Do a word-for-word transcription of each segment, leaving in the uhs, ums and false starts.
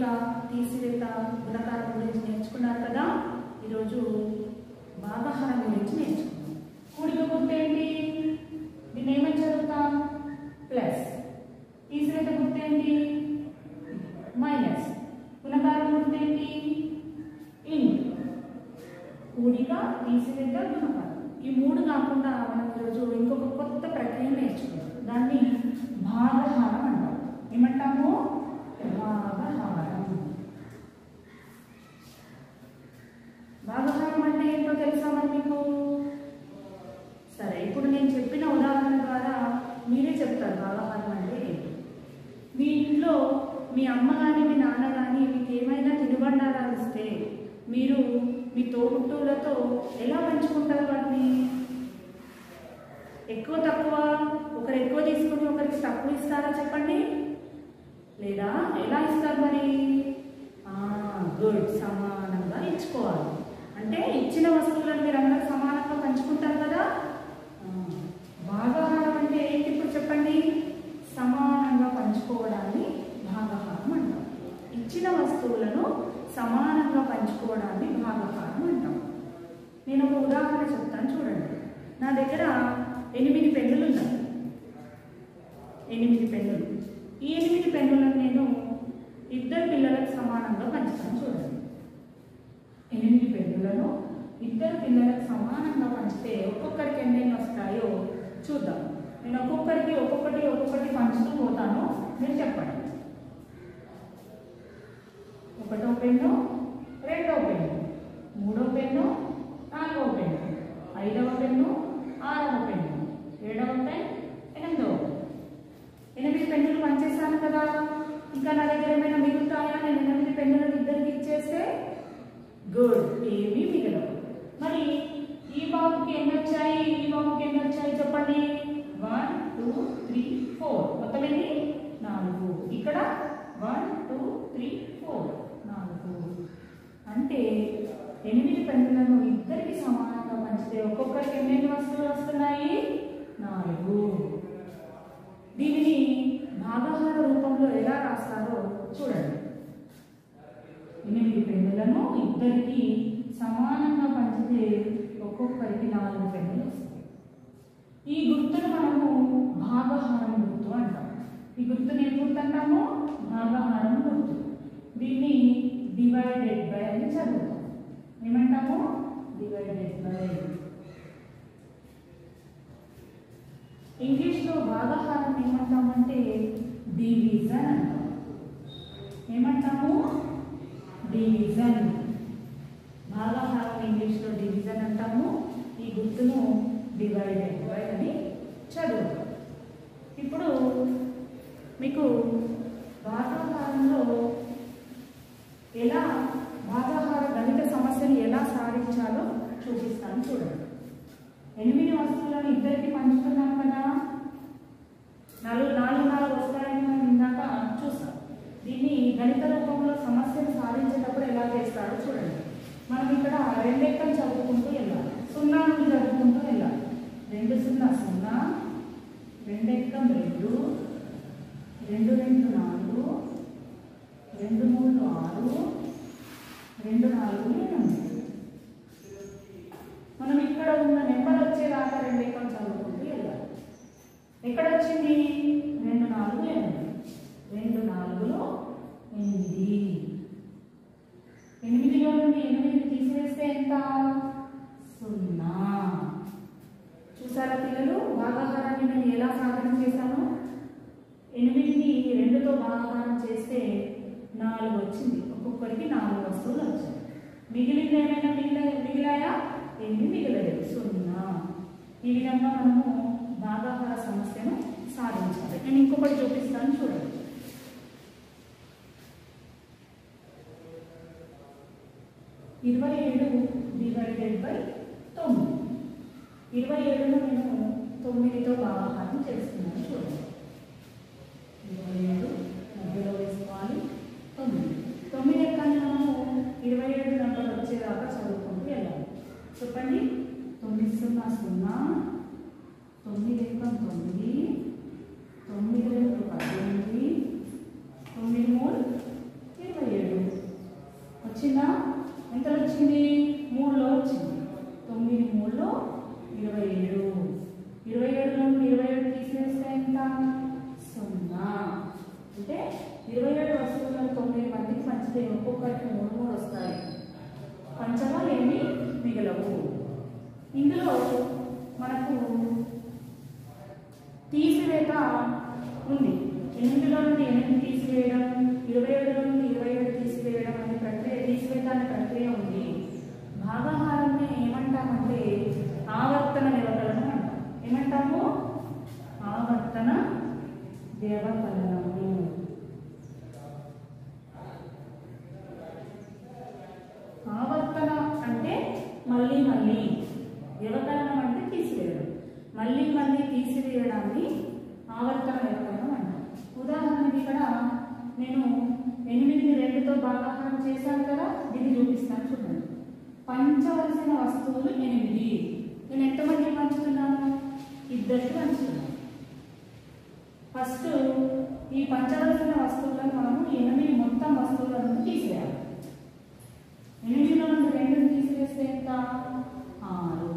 తీసివేత గుణకారం గురించి నేర్చుకున్నారు కదా. ఈరోజు భాగహారం గురించి నేర్చుకున్నాం. కూడిక గుర్తు ఏంటి? దీన్ని ఏమని చదువుతాం? ప్లస్. తీసివేత గుర్తు ఏంటి? మైనస్. గుణకారం గుర్తు ఏంటి? ఇన్. కూడిక, తీసివేత, గుణకారం. ఈ మూడు కాకుండా మనం ఈరోజు ఇంకొక కొత్త ప్రక్రియ నేర్చుకున్నాం. దాన్ని భాగహారం అంటాం. ఏమంటాము? భాగహారం. భాగహారం అంటే ఏంటో తెలుసా మరి మీకు? సరే, ఇప్పుడు నేను చెప్పిన ఉదాహరణ ద్వారా మీరే చెప్తారు భాగహారం అంటే ఏంటి. మీ ఇంట్లో మీ అమ్మ కానీ మీ నాన్న కానీ మీకు ఏమైనా తినుబండారాలు ఇస్తే మీరు మీ తోబుట్టువులతో ఎలా పంచుకుంటారు వాటిని? ఎక్కువ తక్కువ, ఒకరు ఎక్కువ తీసుకుని ఒకరికి తక్కువ ఇస్తారా చెప్పండి? లేదా ఎలా ఇస్తారు మరి? గుడ్, సమానంగా ఇచ్చుకోవాలి. అంటే ఇచ్చిన వస్తువులను మీరు అందరూ సమానంగా పంచుకుంటారు కదా. భాగహారం అంటే ఏంటి ఇప్పుడు చెప్పండి? సమానంగా పంచుకోవడాన్ని భాగహారం అంటాం. ఇచ్చిన వస్తువులను సమానంగా పంచుకోవడాన్ని భాగహారం అంటాం. నేను ఒక ఉదాహరణ చెప్తాను చూడండి. నా దగ్గర ఎనిమిది పెన్నులు ఉన్నాయి. ఎనిమిది పెన్నులు. ఈ ఎనిమిది పెన్నులను నేను ఇద్దరు పిల్లలకు సమానంగా పంచుతాను చూడండి. ఎనిమిది పెన్నులను ఇద్దరు పిల్లలకు సమానంగా పంచితే ఒక్కొక్కరికి ఎన్నెన్ని వస్తాయో చూద్దాం. నేను ఒక్కొక్కరికి ఒక్కొక్కటి ఒక్కొక్కటి పంచుతూ పోతాను, మీరు చెప్పండి. ఒకటో పెన్ను, రెండో పెన్ను, మూడో పెన్ను, నాలుగో పెన్ను, ఐదవ పెన్ను, ఆరవ పెన్ను, ఏడవ పెన్, ఎనిమిదవ. ఎనిమిది పెన్నులు పంచేస్తాను కదా. ఇంకా నా దగ్గర ఏమైనా మిగులుతాయా? నేను ఎనిమిది పెన్నులను ఇద్దరికి ఇచ్చేస్తే గుడ్, ఏమీ మిగలవు. మరి ఈ బాబుకి ఎన్ని వచ్చాయి, ఈ బాబుకి ఎన్ని వచ్చాయి చెప్పండి? One two three four. మొత్తం ఎన్ని? నాలుగు. ఇక్కడ వన్ టూ త్రీ ఫోర్, నాలుగు. అంటే ఎనిమిది పెన్నులను ఇద్దరికి సమానంగా పంచితే ఒక్కొక్కరికి ఎన్ని వస్తువులు వస్తున్నాయి? నాలుగు. దీనిని భాగహార రూపంలో ఎలా రాస్తారో చూడండి. ఎనిమిది పెన్నులను ఇద్దరికి సమానంగా పంచితే ఒక్కొక్కరికి నాలుగు పెన్నులు వస్తాయి. ఈ గుర్తును మనము భాగహారం గుర్తు అంటాం. ఈ గుర్తుని ఏ గుర్తు అంటాము? భాగహారం గుర్తు. దీన్ని డివైడెడ్ బై అని చదువుతాం. ఏమంటాము? Divided by. ఇంగ్లీష్లో భాగహారం ఏమంటామంటే డివిజన్ అంటాం. ఏమంటాము? డివిజన్. భాగహారం ఇంగ్లీష్లో డివిజన్ అంటాము. ఈ గుర్తును డివైడెడ్ బై అని చదువుతాం. ఇప్పుడు మీకు భాగహారంలో ఎలా భాగహార గణిత సమస్యను ఎలా సాధించాలో చూపిస్తాను చూడండి. ఎనిమిది వస్తువులను ఇద్దరికి పంచుతున్నాం కదా. నాలుగు నాలుగు నాలుగు వస్తాయని మనం ఇందాక చూస్తాం. దీన్ని గణిత రూపంలో సమస్యను సాధించేటప్పుడు ఎలా చేస్తారో చూడండి. మనం ఇక్కడ రెండెక్కలు చదువుకుంటూ వెళ్ళాలి, సున్నా నుండి చదువుకుంటూ వెళ్ళాలి. రెండు సున్నా సున్నా, రెండెక్కం రెండు, రెండు రెండు నాలుగు, రెండు మూడు ఆరు, రెండు నాలుగు ఎనిమిది. మనం ఇక్కడ ఉన్న నెంబర్ వచ్చేదాకా రెండెక్కం చదువుకుంటూ వెళ్ళాలి. ఎక్కడ వచ్చింది? రెండు నాలుగు ఎనిమిది. రెండు నాలుగులో ఎనిమిది. ఎనిమిదిలో నుండి ఎనిమిది తీసివేస్తే ఎంత? సున్నా. చూసారా పిల్లలు, భాగహారాన్ని నేను ఎలా సాధన చేశాను? ఎనిమిదిని రెండుతో భాగహారం చేస్తే నాలుగు వచ్చింది. ఒక్కొక్కరికి నాలుగు వస్తువులు వచ్చాయి. మిగిలింది ఏమైనా మిగిలి మిగిలాయా? ఏమి మిగలలేదు, సున్నా. ఈ విధంగా మనము భాగహార సమస్యను సాధించాలి. నేను ఇంకొకటి చూపిస్తాను చూడండి. ఇరవై ఏడు డివైడెడ్ బై తొమ్మిది. ఇరవై ఏడును నేను తొమ్మిదితో భాగహారం చేస్తున్నాను చూడండి. ఇరవై ఏడు మధ్యలో వేసుకోవాలి. తొమ్మిది తొమ్మిది ఎక్కడిని మనము ఇరవై ఏడు నెంబర్ వచ్చేదాకా చదువుకుంటూ వెళ్ళాలి. చెప్పండి. తొమ్మిది సున్నా సున్నా, తొమ్మిది ఎక్కం తొమ్మిది, తొమ్మిది రెండు పద్దెనిమిది, తొమ్మిది మూడు ఇరవై ఏడు. పంచితే ఒక్కొక్కరికి మూడు మూడు వస్తాయి. పంచగా ఏమి మిగలవు. ఇందులో మనకు తీసివేత ఉంది. ఎనిమిదిలో నుండి ఎనిమిది తీసివేయడం, ఇరవై ఏడులో నుండి ఇరవై ఏడు తీసివేయడం అనే ప్రక్రియ, తీసివేత అనే ప్రక్రియ ఉంది. భాగాహారాన్ని ఏమంటామంటే ఆవర్తన వ్యవకలనం అంటాం. ఏమంటాము? ఆవర్తన వ్యవకలనము. ఆవర్తన అంటే మళ్ళీ మళ్ళీ, వ్యవకలనం అంటే తీసివేయడం. మళ్ళీ మళ్ళీ తీసివేయడాన్ని ఆవర్తన వ్యవకలనం అంటాం. ఉదాహరణకి ఇక్కడ నేను ఎనిమిది రెండుతో భాగాహారం చేశాను కదా, దీన్ని చూపిస్తాను చూడండి. పంచవలసిన వస్తువులు ఎనిమిది. నేను ఎంతమంది పంచుతున్నాను? ఇద్దరికి పంచుతున్నాను. ఫస్ట్ ఈ పంచవలసిన వస్తువులను మనము ఎనిమిది మొత్తం వస్తువుల నుండి తీసేయాలి. ఎనిమిదిలో నుండి రెండుని తీసివేస్తే ఎంత? ఆరు.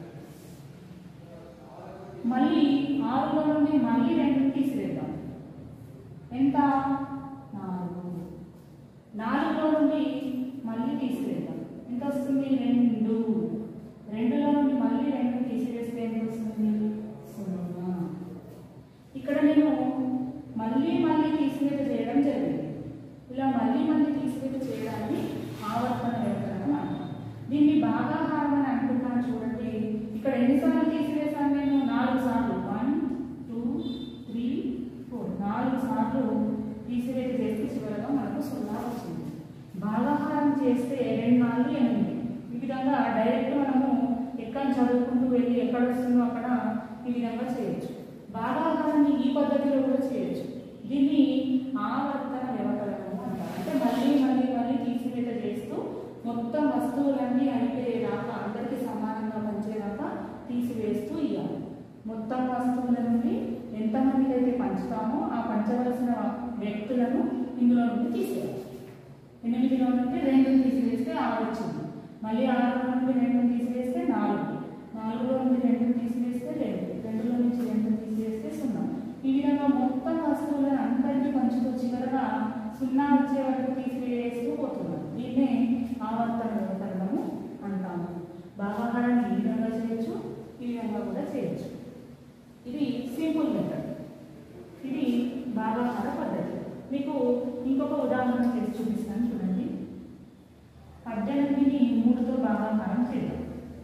మళ్ళీ ఆరులో నుండి మళ్ళీ రెండుని తీసివేద్దాం. ఎంత? నాలుగు. నాలుగులో నుండి మళ్ళీ తీసివేద్దాం. ఎంత వస్తుంది? రెండు. రెండులో నుండి మళ్ళీ రెండు తీసివేస్తే ఎంత వస్తుంది? సున్నా. ఇక్కడ నేను మళ్ళీ మళ్ళీ తీసివేత చేయడం జరిగింది. ఇలా మళ్ళీ మళ్ళీ తీసివేత చేయడాన్ని ఆవర్తన వ్యవకలనం అంటాం. దీన్ని భాగాహారం అని అంటున్నాను చూడండి. ఇక్కడ ఎన్నిసార్లు తీసివేశాను నేను? నాలుగు సార్లు. వన్ టూ త్రీ ఫోర్ నాలుగు సార్లు తీసివేత చేస్తే చివరగా మనకు సున్నా వచ్చింది. భాగాహారం చేస్తే రెండు నాలుగు ఎనిమిది. ఈ విధంగా డైరెక్ట్ మనము ఎక్కడ చదువుకుంటూ వెళ్ళి ఎక్కడ వస్తుందో అక్కడ ఈ విధంగా చేయొచ్చు. భాగాహారాన్ని ఈ పద్ధతిలో కూడా చేయొచ్చు. దీన్ని ఆవర్తన వ్యవకలనము అంటారు. అంటే మళ్ళీ మళ్ళీ మళ్ళీ తీసివేత చేస్తూ మొత్తం వస్తువులన్నీ అయిపోయేదాకా, అందరికీ సమానంగా పంచేదాకా తీసివేస్తూ ఇవ్వాలి. మొత్తం వస్తువుల నుండి ఎంతమందికి అయితే పంచుతామో ఆ పంచవలసిన వ్యక్తులను ఇందులో నుండి తీసేయాలి. ఎనిమిదిలో నుండి రెండు తీసివేస్తే ఆరు వచ్చింది. మళ్ళీ ఆరులో నుండి రెండు తీసివేస్తే నాలుగు. నాలుగులో నుండి రెండు తీసివేస్తే రెండు. రెండులో నుంచి రెండు తీసివేస్తే సున్నా. ఈ విధంగా మొత్తం వస్తువులను అందరికీ పంచుతూ చివరగా సున్నా వచ్చే వరకు తీసివేస్తూ పోతున్నాం. దీన్నే ఆవర్తన వ్యవకలనము అంటాము. భాగాహారాన్ని ఈ విధంగా చేయొచ్చు, ఈ విధంగా కూడా చేయొచ్చు. ఇది సింపుల్ మెథడ్. ఇది భాగాహార పద్ధతి. మీకు ఇంకొక ఉదాహరణ చేసి చూపిస్తాను చూడండి. పద్దెనిమిదిని మూడుతో భాగాహారం చేద్దాం.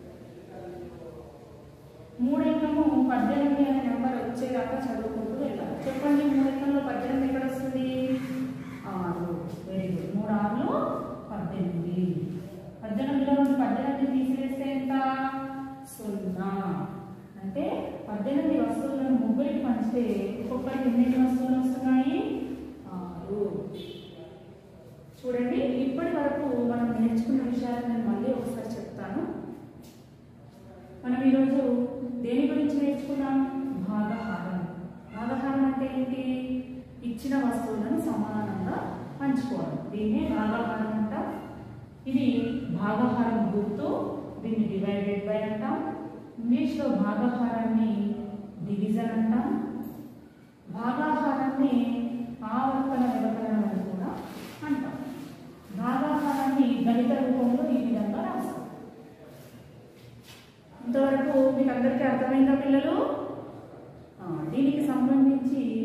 మూడెక్కము పద్దెనిమిది అనే నెంబర్ వచ్చేదాకా చదువుకుంటూ వెళ్ళాలి. చెప్పండి, మూడెక్కల్లో పద్దెనిమిది ఎక్కడ వస్తుంది? ఆరు. Very good. మూడు ఆరులో పద్దెనిమిది. పద్దెనిమిదిలో నుండి పద్దెనిమిది తీసివేస్తే ఎంత? సున్నా. అంటే పద్దెనిమిది వస్తువులను ముగ్గురికి పంచితే ఒక్కొక్కరికి ఎన్ని వస్తువులు వస్తున్నాయి? ఆరు. చూడండి, ఇప్పటి వరకు మనం నేర్చుకున్న విషయాలు నేను మళ్ళీ ఒకసారి చెప్తాను. మనం ఈరోజు దేని గురించి నేర్చుకున్నాం? భాగాహారం. భాగాహారం అంటే ఏంటి? ఇచ్చిన వస్తువులను సమానంగా పంచుకోవాలి. దీన్నే భాగాహారం అంటాం. ఇది భాగాహారం గుర్తు. దీన్ని డివైడెడ్ బై అంటాం. ఇంగ్లీష్లో భాగాహారాన్ని డివిజన్ అంటాం. భాగాహారాన్ని ఆవర్తన వ్యవకలనం అని కూడా అంటాం. భాగాహారాన్ని గణిత రూపంలో ఈ విధంగా రాస్తాం. ఇంతవరకు మీకు అందరికీ అర్థమైందా పిల్లలు? దీనికి సంబంధించి